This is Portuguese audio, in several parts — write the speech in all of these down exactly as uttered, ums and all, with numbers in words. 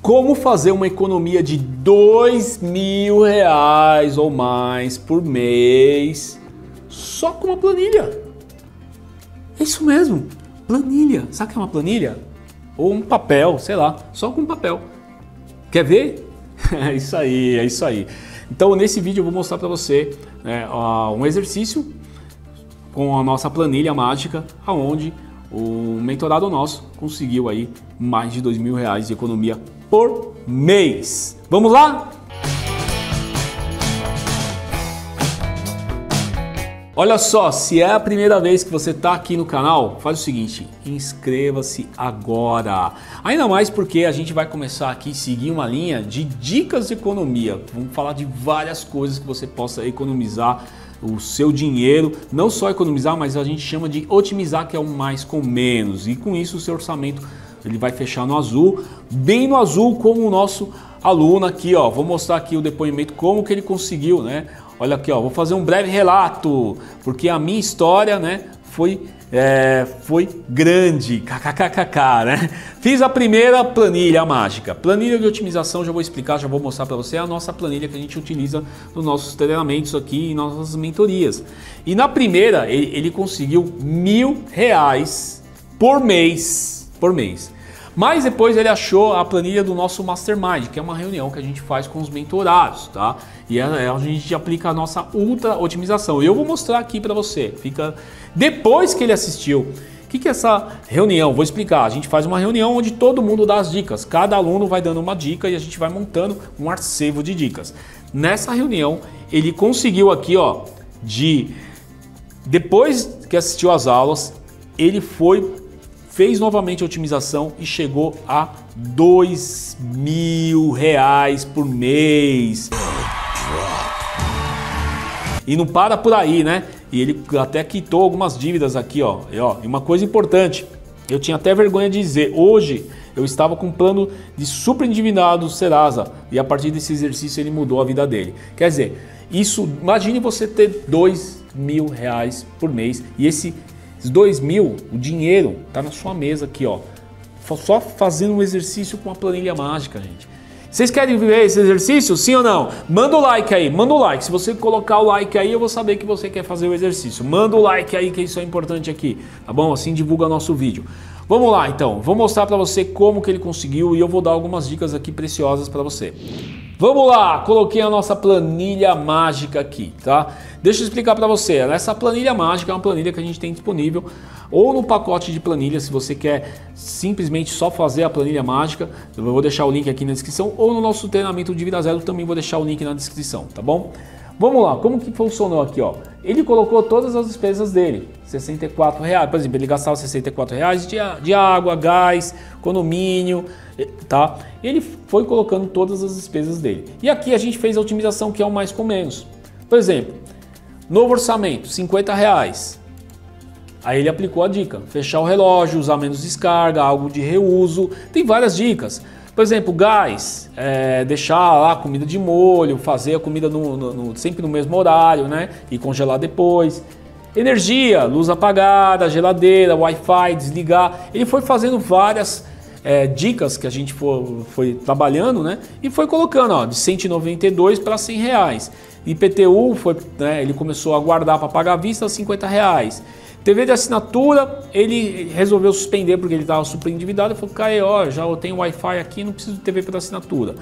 Como fazer uma economia de dois mil reais ou mais por mês só com uma planilha? É isso mesmo, planilha. Sabe o que é uma planilha? Ou um papel, sei lá, só com papel. Quer ver? É isso aí, é isso aí. Então nesse vídeo eu vou mostrar para você né, um exercício com a nossa planilha mágica, aonde o mentorado nosso conseguiu aí mais de dois mil reais de economia por mês. Vamos lá? Olha só, se é a primeira vez que você está aqui no canal, faz o seguinte, inscreva-se agora. Ainda mais porque a gente vai começar aqui a seguir uma linha de dicas de economia. Vamos falar de várias coisas que você possa economizar o seu dinheiro, não só economizar, mas a gente chama de otimizar, que é o mais com menos. E com isso o seu orçamento ele vai fechar no azul, bem no azul como o nosso aluno aqui, ó. Vou mostrar aqui o depoimento, como que ele conseguiu, né? Olha aqui, ó, vou fazer um breve relato, porque a minha história, né, foi, é, foi grande, kkkk, né? Fiz a primeira planilha mágica, planilha de otimização, já vou explicar, já vou mostrar para você a nossa planilha que a gente utiliza nos nossos treinamentos aqui, em nossas mentorias. E na primeira, ele, ele conseguiu mil reais por mês, por mês. Mas depois ele achou a planilha do nosso Mastermind, que é uma reunião que a gente faz com os mentorados, tá? E é onde a gente aplica a nossa ultra otimização. Eu vou mostrar aqui para você. Fica depois que ele assistiu. O que que é essa reunião? Vou explicar. A gente faz uma reunião onde todo mundo dá as dicas. Cada aluno vai dando uma dica e a gente vai montando um arquivo de dicas. Nessa reunião, ele conseguiu aqui, ó, de depois que assistiu às aulas, ele foi fez novamente a otimização e chegou a dois mil reais por mês. E não para por aí, né? E ele até quitou algumas dívidas aqui, ó. E, ó, e uma coisa importante, eu tinha até vergonha de dizer, hoje eu estava com um plano de super endividado Serasa e a partir desse exercício ele mudou a vida dele. Quer dizer, isso, imagine você ter dois mil reais por mês e esse dois mil, o dinheiro tá na sua mesa aqui, ó. Só fazendo um exercício com a planilha mágica, gente. Vocês querem ver esse exercício? Sim ou não? Manda o like aí, manda o like. Se você colocar o like aí, eu vou saber que você quer fazer o exercício. Manda o like aí, que isso é importante aqui, tá bom? Assim divulga nosso vídeo. Vamos lá, então. Vou mostrar para você como que ele conseguiu e eu vou dar algumas dicas aqui preciosas para você. Vamos lá, coloquei a nossa planilha mágica aqui, tá? Deixa eu explicar para você, essa planilha mágica é uma planilha que a gente tem disponível ou no pacote de planilha, se você quer simplesmente só fazer a planilha mágica, eu vou deixar o link aqui na descrição, ou no nosso treinamento de Vida Zero também vou deixar o link na descrição, tá bom? Vamos lá, como que funcionou aqui, ó? Ele colocou todas as despesas dele, sessenta e quatro reais, por exemplo, ele gastava sessenta e quatro reais de, de água, gás, condomínio, tá? Ele foi colocando todas as despesas dele. E aqui a gente fez a otimização, que é o mais com menos. Por exemplo, novo orçamento, cinquenta reais. Aí ele aplicou a dica, fechar o relógio, usar menos descarga, algo de reuso, tem várias dicas. Por exemplo, gás, é, deixar lá a comida de molho, fazer a comida no, no, no, sempre no mesmo horário, né? E congelar depois. Energia, luz apagada, geladeira, Wi-Fi, desligar. Ele foi fazendo várias é, dicas que a gente foi, foi trabalhando, né? E foi colocando, ó, de cento e noventa e dois para cem reais. I P T U, foi, né, ele começou a guardar para pagar à vista cinquenta reais. T V de assinatura, ele resolveu suspender porque ele estava super endividado. Ele falou, cara, ó, já eu tenho Wi-Fi aqui, não preciso de T V por assinatura.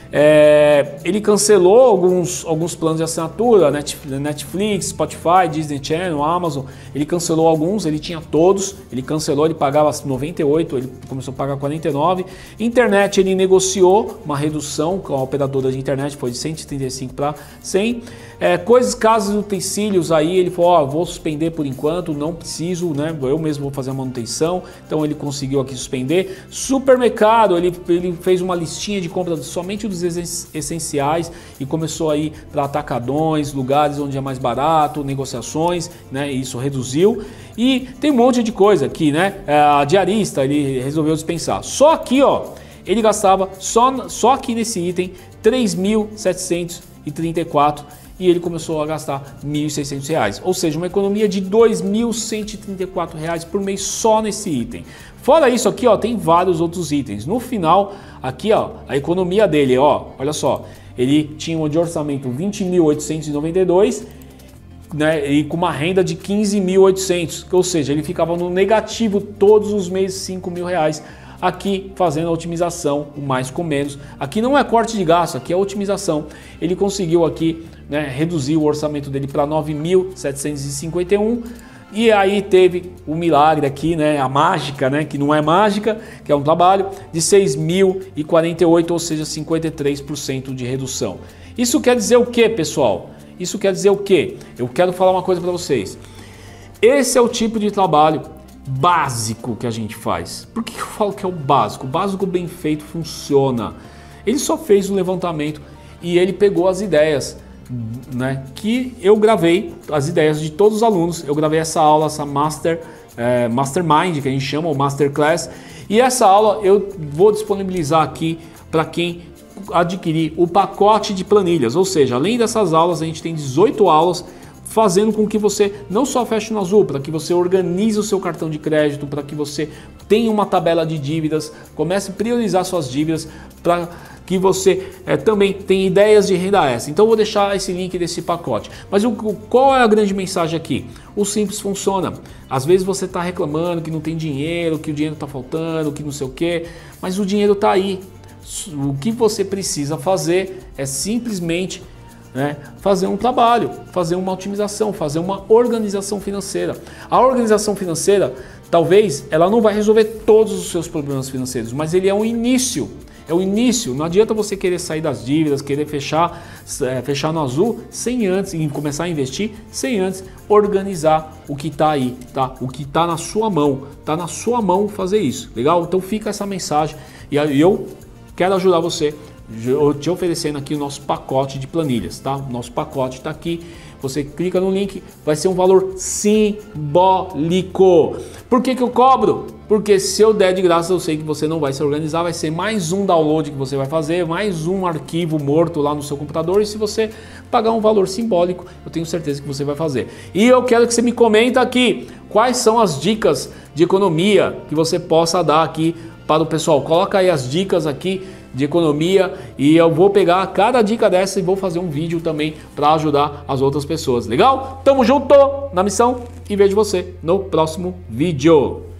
É, ele cancelou alguns, alguns planos de assinatura, Netflix, Spotify, Disney Channel, Amazon. Ele cancelou alguns, ele tinha todos, ele cancelou, ele pagava noventa e oito, ele começou a pagar quarenta e nove. Internet, ele negociou uma redução com a operadora de internet, foi de cento e trinta e cinco para cem. É, coisas, casas e utensílios, aí ele falou, ó, vou suspender por enquanto, não preciso, né? Eu mesmo vou fazer a manutenção, então ele conseguiu aqui suspender. Supermercado, ele, ele fez uma listinha de compras somente dos essenciais e começou aí para atacadões, lugares onde é mais barato, negociações, né? Isso reduziu. E tem um monte de coisa aqui, né? A diarista, ele resolveu dispensar. Só aqui, ó, ele gastava, só, só aqui nesse item, três mil setecentos e trinta e quatro reais. e ele começou a gastar mil e seiscentos reais, ou seja, uma economia de dois mil cento e trinta e quatro reais por mês só nesse item. Fora isso aqui, ó, tem vários outros itens. No final, aqui, ó, a economia dele, ó, olha só, ele tinha um de orçamento vinte mil oitocentos e noventa e dois, né, e com uma renda de quinze mil e oitocentos, ou seja, ele ficava no negativo todos os meses, cinco mil reais. Aqui fazendo a otimização, o mais com menos. Aqui não é corte de gasto, aqui é otimização. Ele conseguiu aqui, né, reduzir o orçamento dele para nove mil setecentos e cinquenta e um. E aí teve o milagre aqui, né, a mágica, né, que não é mágica, que é um trabalho, de seis mil e quarenta e oito, ou seja, cinquenta e três por cento de redução. Isso quer dizer o que, pessoal? Isso quer dizer o que? Eu quero falar uma coisa para vocês. Esse é o tipo de trabalho básico que a gente faz. Por que eu falo que é o básico? O básico bem feito funciona. Ele só fez o levantamento e ele pegou as ideias, né, que eu gravei, as ideias de todos os alunos. Eu gravei essa aula, essa master, é, mastermind, que a gente chama, o masterclass, e essa aula eu vou disponibilizar aqui para quem adquirir o pacote de planilhas. Ou seja, além dessas aulas, a gente tem dezoito aulas fazendo com que você não só feche no azul, para que você organize o seu cartão de crédito, para que você tenha uma tabela de dívidas, comece a priorizar suas dívidas, para que você é, também tenha ideias de renda extra. Então eu vou deixar esse link desse pacote. Mas o, qual é a grande mensagem aqui? O simples funciona. Às vezes você está reclamando que não tem dinheiro, que o dinheiro está faltando, que não sei o que, mas o dinheiro está aí. O que você precisa fazer é simplesmente, né, fazer um trabalho, fazer uma otimização, fazer uma organização financeira. A organização financeira, talvez, ela não vai resolver todos os seus problemas financeiros, mas ele é um início. É o início. Não adianta você querer sair das dívidas, querer fechar, é, fechar no azul sem antes, e começar a investir sem antes organizar o que está aí, tá? O que está na sua mão. Está na sua mão fazer isso, legal? Então fica essa mensagem e eu quero ajudar você, te oferecendo aqui o nosso pacote de planilhas, tá? O nosso pacote está aqui. Você clica no link, vai ser um valor simbólico. Por que que eu cobro? Porque se eu der de graça, eu sei que você não vai se organizar, vai ser mais um download que você vai fazer, mais um arquivo morto lá no seu computador, e se você pagar um valor simbólico, eu tenho certeza que você vai fazer. E eu quero que você me comenta aqui quais são as dicas de economia que você possa dar aqui para o pessoal. Coloca aí as dicas aqui de economia e eu vou pegar cada dica dessa e vou fazer um vídeo também para ajudar as outras pessoas. Legal? Tamo junto na missão e vejo você no próximo vídeo.